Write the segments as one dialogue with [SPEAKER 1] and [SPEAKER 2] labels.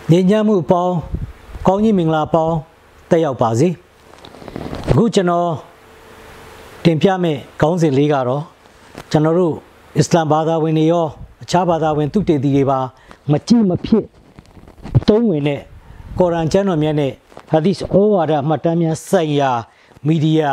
[SPEAKER 1] ညီညာမှုပေါင်းကောင်းကြီးမင်္ဂလာပေါင်းတက်ရောက်ပါစေအခုကျွန်တော်တင်ပြမယ့်ခေါင်းစဉ်လေးကတော့ကျွန်တော်တို့အစ္စလာမ်ဘာသာဝင်တွေရောအခြားဘာသာဝင်သူတေသီတွေပါမကြည့်မဖြစ်သုံးဝင်တဲ့ကုရ်အာန်ကျမ်းတော်မြတ်နဲ့ဟာဒီသ်ဩဝါဒမှတ်တမ်းများဆိုင်ရာမီဒီယာ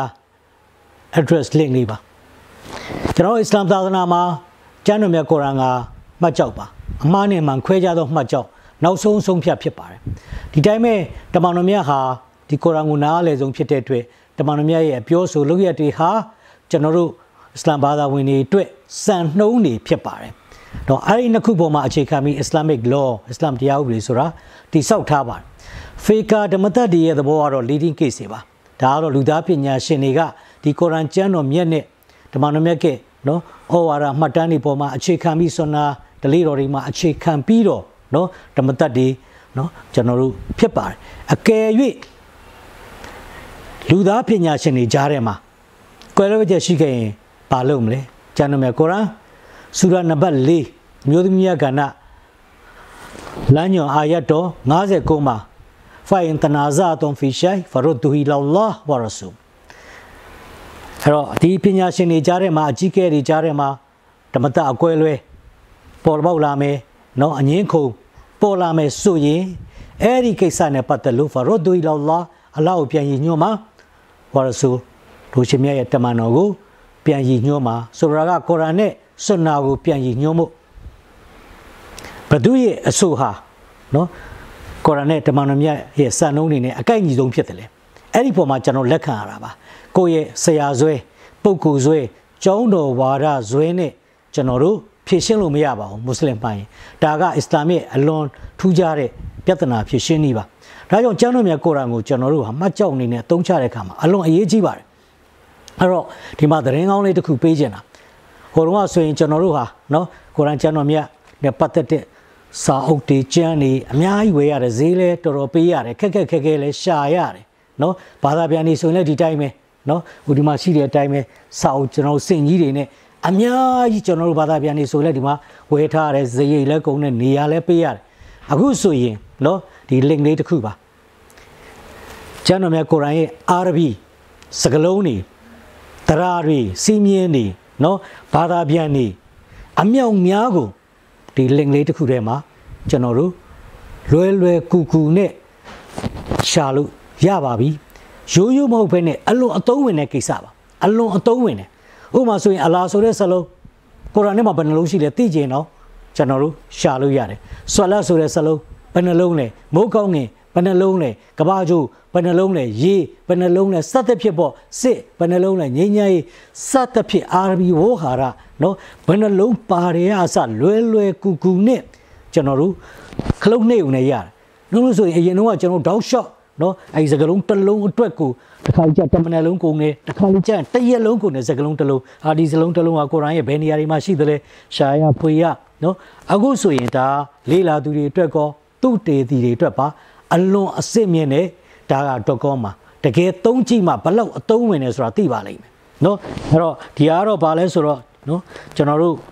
[SPEAKER 1] address link လေးပါကျွန်တော်အစ္စလာမ်သာသနာမှာကျမ်းတော်မြတ်ကုရ်အာန်ကမှတ်ကြောက်ပါအမှားနဲ့မှန်ခွဲခြားသောမှတ်ကြောက်နောက်ဆုံးဆုံးဖြတ်ဖြစ်ပါတယ်ဒီတိုင်းမဲ့တမန်တော်မြတ်ဟာဒီကုရ်အာန်ကိုနားလည်ဆုံးဖြစ်တဲ့အတွက်တမန်တော်မြတ်ရဲ့အပြောဆိုလုပ်ရက်တွေဟာကျွန်တော်တို့အစ္စလာမ်ဘာသာဝင်တွေအတွက်စံနှုန်းတွေဖြစ်ပါတယ်တော့အဲ့ဒီနှစ်ခုပေါ်မှာအခြေခံပြီး Islamic law အစ္စလာမ်တရားဥပဒေဆိုတာတည်ဆောက်ထားပါတယ်ဖေကာဓမ္မသက်တွေရဲ့သဘောကတော့ leading case တွေပါဒါကတော့လူသားပညာရှင်တွေကဒီကုရ်အာန်ကျမ်းတော်မြတ်နဲ့တမန်တော်မြတ်ကနော်ဩဝါဒမှတ်တမ်းတွေပေါ်မှာအခြေခံပြီးဆွမ်းနာဓလေ့တော်တွေမှာအခြေခံပြီးတော့နော်ဓမ္မသက်တွေနော်ကျွန်တော်တို့ဖြစ်ပါတယ်အကယ်၍လူသားပညာရှင်တွေကြားထဲမှာကွဲလွဲချက်ရှိခဲ့ရင်ဘာလုပ်မလဲကျမ်းတော်မြတ်ကုရ်အာန်ဆူရာနံပါတ်4မျိုးသမီးများကဏ္ဍလမ်းညွန်အာယတ်တော်59မှာဖိုင်တနာဇာတုံဖီရှိုင်ဖရဒူဟီလာလာဝါရဆူအဲ့တော့ဒီပညာရှင်တွေကြားထဲမှာအကြီးကဲတွေကြားထဲမှာဓမ္မသက်အကွဲလွဲပေါ်ပေါက်လာမယ်နော်အငင်းခုန်ပေါ်လာမယ်ဆိုရင်အဲ့ဒီကိစ္စနဲ့ပတ်သက်လို့ဖရဒူဟီလာလာအလောဟ်ပြန်ရည်ညွှန်းမှာဝါရဆူလူရှင်မြတ်ရဲ့တမန်တော်ကိုပြန်ရည်ညွှန်းမှာဆိုတာကကုရ်အာန်နဲ့ဆွန်နာကိုပြန်ရည်ညွှန်းမှုဘဒုရဲ့အဆိုဟာနော်ကုရ်အာန်နဲ့တမန်တော်မြတ်ရဲ့စံနှုန်းတွေနဲ့အကိုက်ညီဆုံးဖြစ်တယ်လေအဲ့ဒီပုံမှာကျွန်တော်လက်ခံရတာပါကိုယ့်ရဲ့ဆရာဇွဲပုဂ္ဂိုလ်ဇွဲကျောင်းတော်ဝါဒဇွဲနဲ့ကျွန်တော်တို့ဖြည့်ရှင်းလို့မရပါဘူးမွတ်စလင်ပိုင်းဒါကအစ္စလာမ်ရဲ့အလွန်ထူးခြားတဲ့ပြဿနာဖြည့်ရှင်းနည်းပါဒါကြောင့်ကျမ်းတော်မြတ်ကုရ်အာန်ကိုကျွန်တော်တို့ဟာမှတ်ကြောက်အနေနဲ့အသုံးချတဲ့အခါမှာအလွန်အရေးကြီးပါတယ်အဲ့တော့ဒီမှာသတင်းကောင်းလေးတစ်ခုပေးချင်တာဟိုတုန်းကဆိုရင်ကျွန်တော်တို့ဟာနော်ကုရ်အာန်ကျမ်းတော်မြတ်နဲ့ပတ်သက်တဲ့စာအုပ်တွေကျမ်းတွေအများကြီးဝယ်ရတယ်ဈေးလဲတော်တော်ပေးရတယ်ခက်ခဲလဲရှာရတယ်နော်ဘာသာပြန်နေဆိုရင်လည်းဒီတိုင်းပဲနော်ဟိုဒီမှာရှိတဲ့အတိုင်းပဲစာအုပ်ကျွန်တော်စင်ကြီးတွေနဲ့အများကြီးကျွန်တော်တို့ဘာသာပြန်နေဆိုလည်းဒီမှာဝယ်ထားရတယ်ဈေးရိတ်လဲကုန်တဲ့နေရာလဲပေးရတယ်အခုဆိုရင်နော်ဒီ link လေးတစ်ခုပါကျမ်းတော်မြတ်ကုရ်အာန်ရဲ့အာရဘီစကားလုံးတွေတရားတွေစီးမြင်တွေနော်ဘာသာပြန်နေအမြောက်များကိုဒီ link လေးတစ်ခုထဲမှာကျွန်တော်တို့လွယ်ကူနဲ့ရှာလို့ရပါပြီရိုးမဟုတ်ဘဲနဲ့အလွန်အသုံးဝင်တဲ့ကိစ္စပါအလွန်အသုံးဝင်တယ်ဥပမာဆိုရင်အလာဆိုတဲ့စလုံးကုရ်အာန်ထဲမှာဘယ်နှလုံးရှိလဲသိကြရင်တော့ကျွန်တော်တို့ရှာလို့ရတယ်ဆွာလတ်ဆိုတဲ့စလုံးဘယ်နှလုံးလဲမိုးကောင်းငင်ဘယ်နှလုံးလဲကဘာကျိုးဘယ်နှလုံးလဲရေဘယ်နှလုံးလဲစသဖြင့်ပေါ့စစ်ဘယ်နှလုံးလဲငိမ့်ငိုင်းစသဖြင့်အာရဘီဝေါ်ဟာရနော်ဘယ်နှလုံးပါတယ်အစလွယ်ကူနဲ့ကျွန်တော်တို့ခလုံးနှိမ့်ုံနဲ့ရတယ်လို့ဆိုရင်အရင်တော့ကျွန်တော်တောက်ရှော့နော်အဲဒီစကလုံးတစ်လုံးအတွက်ကိုတစ်ခါကြတမနယ်လုံးကုန်နေတစ်ခါကြတရက်လုံးကုန်နေစကလုံးတစ်လုံးဒီစလုံးတစ်လုံးကကုရ်အာန်ရဲ့ဘယ်နေရာတွေမှာရှိသလဲရှာရဖွေရနော်အခုဆိုရင်ဒါလေးလာသူတွေအတွက်ကောသူ့တေတီတွေအတွက်ပါအလွန်အစစ်မြင့်နဲ့ဒါကတော့မှာတကယ်သုံးကြည့်မှဘလောက်အသုံးဝင်နေဆိုတာသိပါလိမ့်မယ်နော်အဲ့တော့ဒီကတော့ဗာလဲဆိုတော့နော်ကျွန်တော်တို့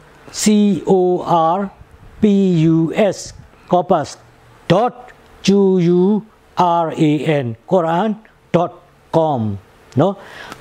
[SPEAKER 1] corpus quran.com နော်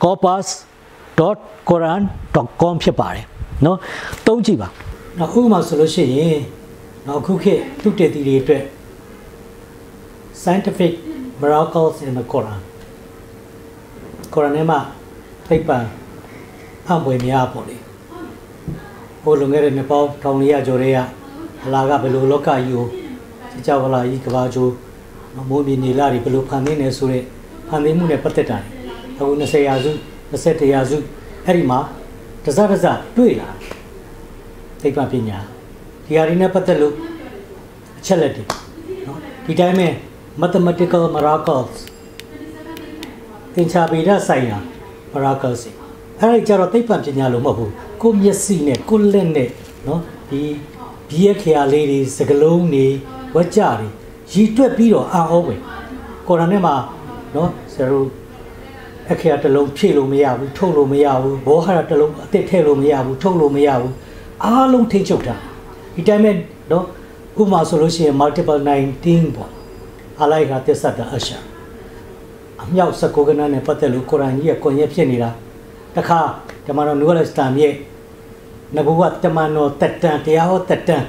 [SPEAKER 1] corpus.quran.com ဖြစ်ပါတယ်နော်သုံးကြည့်ပါနောက်ဥပမာဆိုလို့ရှိရင်နောက်ခုခေတ်သူတေတီတွေအတွက် scientific miracles in the Quran ကုရ်အာန်ထဲမှာဖိတ်ပံအံ့ဖွယ်များပေါ့လေဟိုလွန်ခဲ့တဲ့နှစ်ပေါင်း1400ကျော်တွေကအလာကဘယ်လိုလောကကြီးကိုကြောက်ကလာကြီးကဘာကျိုးမိုးမြေနေလာတွေဘယ်လိုဖန်သိနေဆိုတဲ့ဖန်သိမှုနဲ့ပတ်သက်တာအခု20ရာစု21ရာစုအဲ့ဒီမှာတစတွေ့လာသိပ္ပံပညာဒီဟာတွေနဲ့ပတ်သက်လို့အချက်လက်တွေနော်ဒီတိုင်းမဲ့ mathematical miracles သင်္ချာဗေဒဆိုင်ရာ miracles အဲ့ဒီကြတော့သိပ္ပံပညာလို့မဟုတ်ဘူးကိုမျက်စိနဲ့ကိုလက်နဲ့နော်ဒီဘီးရခရာလေးတွေစကလုံးတွေဝက်ကြတွေရီတွက်ပြီးတော့အာဩပဲကုရ်အာန်ထဲမှာနော်ဆရာတို့အခရာတစ်လုံးဖြည့်လို့မရဘူးထုတ်လို့မရဘူးဘောဟာရတစ်လုံးအစ်စ်ထည့်လို့မရဘူးထုတ်လို့မရဘူးအားလုံးထိချုပ်တာဒီတိုင်းမဲ့နော်ဥပမာဆိုလို့ရှိရင် multiple 19ပေါ့အလိုက်ဟာသစ္စာတအရှာအမြောက်19ကဏ္ဍနဲ့ပတ်သက်လို့ကုရ်အာန်ကြီးကကွန်ရက်ဖြစ်နေတာတခါဓမ္မတော်နူရ်အလစ္စလာမ်ရဲ့နဗဝတ်တမန်တော်တက်တန်တရားဟောတက်တန်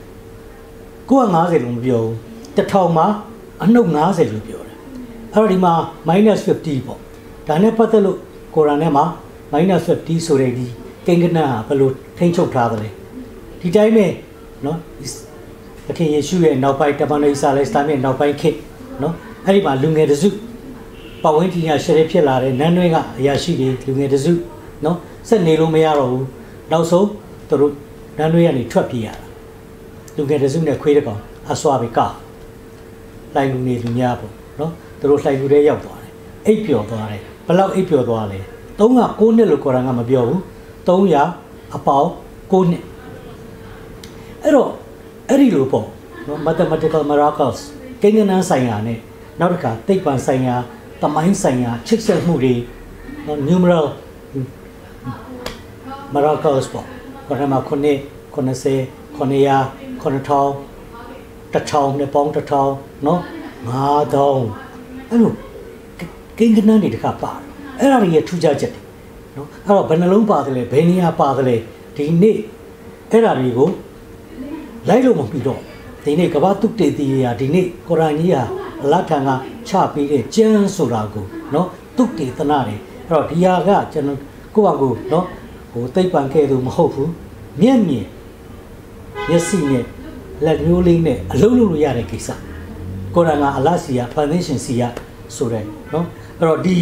[SPEAKER 1] 950လို့မပြောဘူး1000မှာအနှုတ်90လို့ပြောတယ်အဲ့တော့ဒီမှာ -50 ပေါ့ဒါနဲ့ပတ်သက်လို့ကုရ်အာန်ထဲမှာ -50 ဆိုတဲ့ဒီကိန်းကဏ္ဍဟာဘယ်လိုထိန်းချုပ်ထားသလဲဒီတိုင်းပဲနော်သခင်ယေရှုရဲ့နောက်ပိုင်းတမန်တော်အီစာအလိုင်စလမ်ရဲ့နောက်ပိုင်းခေတ်နော်အဲ့ဒီမှာလူငယ်တစုပတ်ဝန်းကျင်ရရှယ်ဖြစ်လာတဲ့နန်းတွင်းကအရာရှိတွေလူငယ်တစုနော်ဆက်နေလို့မရတော့ဘူးနောက်ဆုံးသူတို့နန်းတွင်းကနေထွက်ပြေးရတာလူငယ်တစုနဲ့ခွေးတကောင်အဆွာပဲကလိုင်လူနေလူများပေါ့နော်သူတို့လှိုင်လူတွေရောက်သွားတယ်အိပ်ပျော်သွားတယ်ဘလောက်အိပ်ပျော်သွားလဲ309နှစ်လို့ကုရ်အာန်ကမပြောဘူး300အပေါင်း9နှစ်အဲ့တော့အဲ့ဒီလိုပေါ့နော် mathematical miracles ကိန်းဂဏန်းဆိုင်ရာနဲ့နောက်တစ်ခါသိပ္ပံဆိုင်ရာတမိုင်းဆိုင်ရာချစ်ဆက်မှုတွေနော် numeral miracles ပေါ့ကုရ်အာန်မှာ9 90 900 9000 1000နဲ့ပေါင်း1000နော်9000အဲ့လိုကိန်းဂဏန်းတွေတခါပါတယ်အဲ့ဒါတွေရထူးခြားချက်တွေနော်အဲ့တော့ဘယ်နှလုံးပါတယ်လဲဘယ်နေရာပါတယ်လဲဒီနေ့အဲ့ဒါတွေကိုလိုက်လို့မပြီးတော့ဒီနေ့ကမ္ဘာတုတေတီရာဒီနေ့ကုရ်အာန်ကြီးဟာအလ္လာဟ်ထံကချပေးတဲ့ကျမ်းဆိုတာကိုနော်တုတေသနာတွေအဲ့တော့ဒီဟာကကျွန်တော်ကိုယ့်ဘာကိုနော်ဟိုသိပ္ပံခဲ့သူမဟုတ်ဘူးမျက်မြင်မျက်စိနဲ့လက်မျိုးလေးနဲ့အလုံးလုံးလို့ရတဲ့ကိစ္စကုရ်အာန်ကအလ္လာဟ်စီကဖန်ဆင်းရှင်စီကဆိုတဲ့နော်အဲ့တော့ဒီ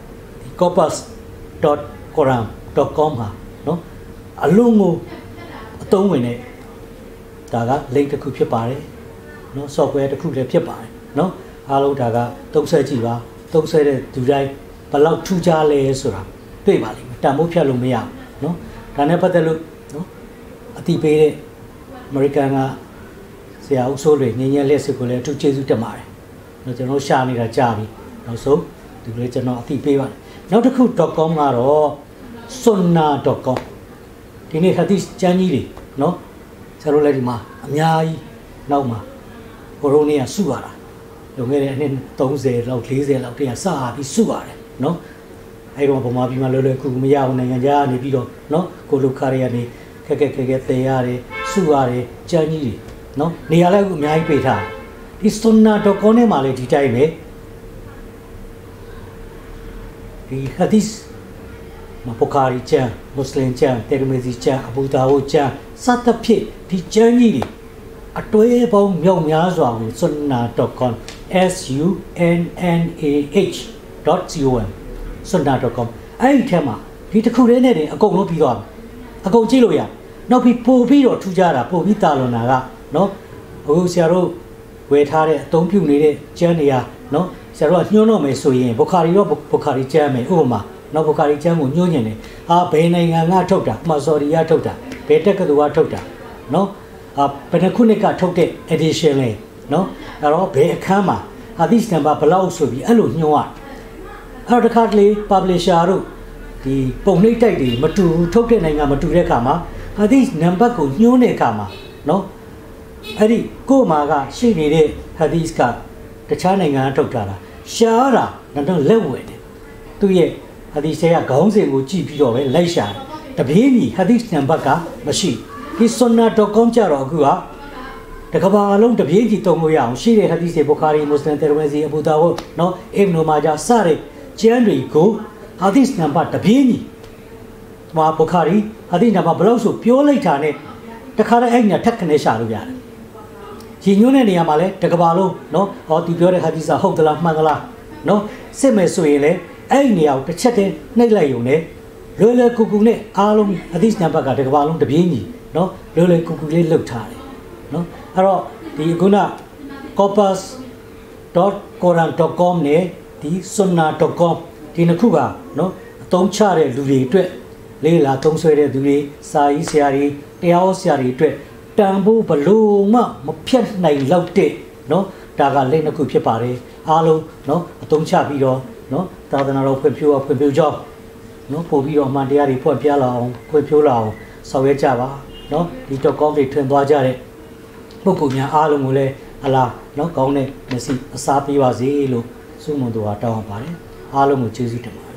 [SPEAKER 1] corpus.quran.com ဟာနော်အလုံးကိုအသုံးဝင်တဲ့ဒါက link တစ်ခုဖြစ်ပါတယ်နော် software တစ်ခုလည်းဖြစ်ပါတယ်နော်အားလုံးဒါကသုံးဆွဲကြည့်ပါသုံးဆွဲတဲ့သူတိုင်းဘယ်လောက်ထူးခြားလဲဆိုတာတွေ့ပါလိမ့်မယ်တန်ဖိုးဖြတ်လို့မရဘူးနော်ဒါနဲ့ပတ်သက်လို့နော်အတိပေးတဲ့ American ကဆရာဦးစိုးတွေငင်းငယ်လက်စစ်ကိုလည်းအထူးကျေးဇူးတင်ပါတယ်နော်ကျွန်တော်ရှာနေတာကြာပြီနောက်ဆုံးဒီလိုကျွန်တော်အတိပေးပါတယ်နောက်တစ်ခု .com ကတော့ sunnah.com ဒီနေ့ hadith ကျမ်းကြီးတွေနော်ဆရာတို့လည်းဒီမှာအများကြီးနောက်မှာဘိုးရိုးနေကစုရတာလွန်ခဲ့တဲ့အနှစ်30လောက်40လောက်တည်းကစပြီးစုရတယ်နော်အဲ့တော့ဗမာပြည်မှာလွယ်လွယ်ကူကူမရဘူးနိုင်ငံခြားကနေပြီးတော့နော်ကိုလိုခါရီကနေခက်ခက်တဲရတယ်စုရတယ်ကျန်းကြီးတွေနော်နေရာလည်းအများကြီးပေးထားဒီ sunnah.com နဲ့မှလည်းဒီတိုင်းပဲဒီ hadith မပုခါရီကျမ်းမွတ်စလင်ကျမ်းတေရမဇီကျမ်းအဘူဒါဝုဒ်ကျမ်းစသဖြင့်ဒီကျမ်းကြီးတွေအတွဲပေါင်းမြောက်များစွာကို sunnah.com sunnah.com sunnah.com အဲ့ဒီထဲမှာဒီတစ်ခုတည်းနဲ့တင်အကုန်လုံးပြီးသွားပြီအကုန်ကြည့်လို့ရနောက်ပြီးပို့ပြီးတော့ထူးခြားတာပို့ပြီးတာလွန်တာကနော်အခုဆရာတို့ဝယ်ထားတဲ့အသုံးပြုနေတဲ့ကျမ်းတွေကနော်ဆရာတို့ကညှိုးတော့မယ်ဆိုရင်ဘုခါရီတော့ဘုခါရီကျမ်းမယ်ဥပမာနောက်ဘုခါရီကျမ်းကိုညှိုးညင်တယ်ဟာဘယ်နိုင်ငံကထုတ်တာမဆော်ဒီကထုတ်တာဘယ်တက်ကတူကထုတ်တာနော်ဘယ်နှခုနှစ်ကထုတ်တဲ့ edition လဲနော်အဲ့တော့ဘယ်အခန်းမှာဟာဒီစတန်ဘာဘလောက်ဆိုပြီးအဲ့လိုညှိုးရအဲ့တော့တစ်ခါတလေ publisher တို့ဒီပုံနှိပ်တိုက်တွေမတူထုတ်တဲ့နိုင်ငံမတူတဲ့အခါမှာဟာဒီနံပါတ်ကိုညှိုးတဲ့အခါမှာနော်အဲ့ဒီကို့မှာကရှိနေတဲ့ hadith ကတခြားနိုင်ငံကထုတ်တာလားရှားတာတော့လက်ဝဲတယ်သူရဲ့ hadith ကခေါင်းစဉ်ကိုကြည့်ပြီးတော့ပဲလိုက်ရှာတယ်တပြေးညီ hadith နံပါတ်ကမရှိဒီ sunnah.com ကြတော့အခုကတကဘာလုံးတပြေးညီတုံလို့ရအောင်ရှိတဲ့ hadith တွေဘုခါရီမွတ်စလင်တေရမဇီအဘူဒါဝုဒ်နော်အစ်ဘ်နူမာဂျာစတဲ့ကျမ်းတွေကို hadith နံပါတ်တပြေးညီမှာဘုခါရီ hadith နံပါတ်ဘလောက်ဆိုပြောလိုက်တာနဲ့တခါတည်းအဲ့ညာထက်ခနဲ့ရှာလို့ရတယ်ရည်ညွှန်းတဲ့နေရာမှာလဲတကဘာလုံးနော်ဟောသူပြောတဲ့ hadith ဟုတ်သလားမှန်သလားနော်စစ်မယ်ဆိုရင်လေအဲ့ဒီနေရာကိုတစ်ချက်တည်းနှိပ်လိုက်ရုံနဲ့လွယ်လွယ်ကူကူနဲ့အားလုံး hadith နံပါတ်ကတကဘာလုံးတပြေးညီနော်လွယ်လွယ်ကူကူလေးလှုပ်ထားတယ်နော်အဲ့တော့ဒီခုန corpus.quran.com နဲ့ဒီ sunnah.com ဒီနှစ်ခုကနော်အသုံးချတဲ့လူတွေအတွက်လေးလာသုံးဆွဲတဲ့သူတွေစာရေးဆရာတွေတရားဟောဆရာတွေအတွက်တန်ဖိုးဘလို့မှမဖြတ်နိုင်လောက်တဲ့နော်ဒါကလက်နှစ်ခုဖြစ်ပါတယ်အားလုံးနော်အသုံးချပြီးတော့နော်သာသနာတော်ဖွံ့ဖြိုးကြောင်းနော်ပို့ပြီးတော့အမှန်တရားတွေဖွင့်ပြလာအောင်ဖွံ့ဖြိုးလာအောင်ဆောင်ရွက်ကြပါနော်ဒီ .com တွေထွင်သွားကြတဲ့ပုဂ္ဂိုလ်များအားလုံးကိုလည်းအလားနော်ကောင်းတဲ့မျက်စိအစားပေးပါစေလို့ဆုမွန်သူကတောင်းပါတယ်အားလုံးကိုကျေးဇူးတင်ပါတယ်